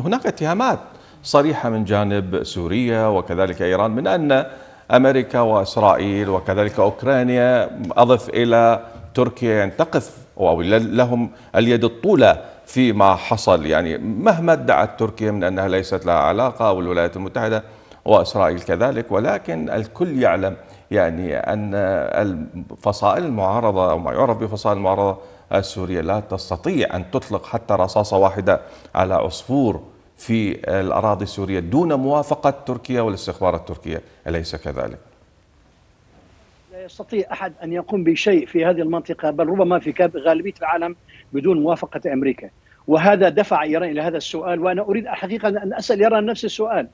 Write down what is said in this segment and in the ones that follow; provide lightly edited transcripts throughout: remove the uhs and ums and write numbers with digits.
هناك اتهامات صريحة من جانب سوريا وكذلك إيران من أن أمريكا وإسرائيل وكذلك أوكرانيا، أضف إلى تركيا، يعني تقف أو لهم اليد الطولى فيما حصل. يعني مهما ادعت تركيا من أنها ليست لها علاقة، أو الولايات المتحدة وإسرائيل كذلك، ولكن الكل يعلم يعني أن فصائل المعارضة أو ما يعرف بفصائل المعارضة السورية لا تستطيع أن تطلق حتى رصاصة واحدة على عصفور في الأراضي السورية دون موافقة تركيا والاستخبارات التركية، أليس كذلك؟ لا يستطيع أحد أن يقوم بشيء في هذه المنطقة، بل ربما في غالبية العالم، بدون موافقة أمريكا. وهذا دفع إيران إلى هذا السؤال، وأنا أريد حقيقة أن أسأل إيران نفس السؤال: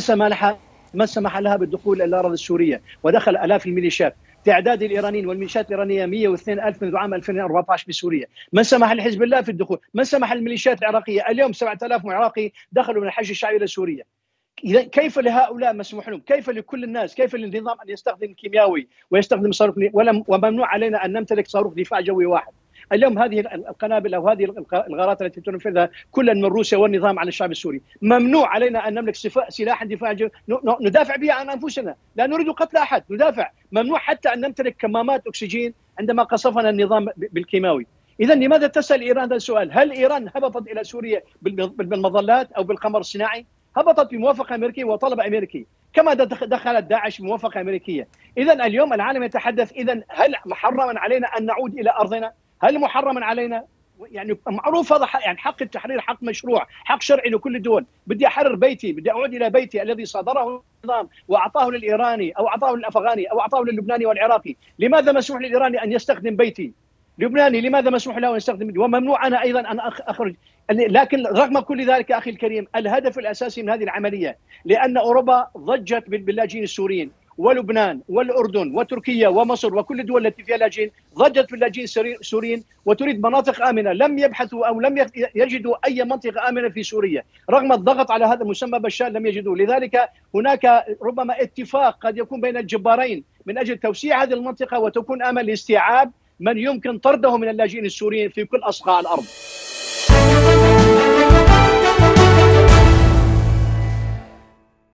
من سمح لها بالدخول إلى الأراضي السورية ودخل آلاف الميليشيات؟ تعداد الإيرانيين والميليشيات الإيرانية 102 ألف منذ عام 2014 بسوريا. من سمح لحزب الله في الدخول؟ من سمح للميليشيات العراقية؟ اليوم 7000 عراقي دخلوا من الحشد الشعبي إلى سوريا. إذا كيف لهؤلاء مسموح لهم؟ كيف لكل الناس؟ كيف للنظام أن يستخدم كيميائي ويستخدم صاروخ، وممنوع علينا أن نمتلك صاروخ دفاع جوي واحد؟ اليوم هذه القنابل أو هذه الغارات التي تنفذها كلا من روسيا والنظام على الشعب السوري، ممنوع علينا أن نملك سلاحا دفاع جوي ندافع به عن أنفسنا، لا نريد قتل أحد، ندافع. ممنوع حتى أن نمتلك كمامات أكسجين عندما قصفنا النظام بالكيماوي. إذا لماذا تسأل إيران هذا السؤال؟ هل إيران هبطت إلى سوريا بالمظلات أو بالقمر الصناعي؟ هبطت بموافقة أمريكية وطلب أمريكي، كما دخلت داعش بموافقة أمريكية. إذا اليوم العالم يتحدث: إذا هل محرما علينا أن نعود إلى أرضنا؟ هل محرما علينا؟ يعني معروف هذا يعني حق التحرير حق مشروع، حق شرعي لكل الدول. بدي أحرر بيتي، بدي أعود إلى بيتي الذي صادره النظام وأعطاه للإيراني أو أعطاه للأفغاني أو أعطاه للبناني والعراقي. لماذا مسموح للإيراني أن يستخدم بيتي؟ لبناني لماذا مسموح له أن يستخدم؟ وممنوع أنا أيضا أن أخرج. لكن رغم كل ذلك أخي الكريم، الهدف الأساسي من هذه العملية، لأن أوروبا ضجت باللاجئين السوريين، ولبنان والأردن وتركيا ومصر وكل الدول التي فيها لاجئين ضجت باللاجئين السوريين، وتريد مناطق آمنة. لم يبحثوا أو لم يجدوا أي منطقة آمنة في سوريا رغم الضغط على هذا المسمى بشار، لم يجدوا. لذلك هناك ربما اتفاق قد يكون بين الجبارين من أجل توسيع هذه المنطقة وتكون آمن لاستيعاب من يمكن طرده من اللاجئين السوريين في كل أصقاع الأرض.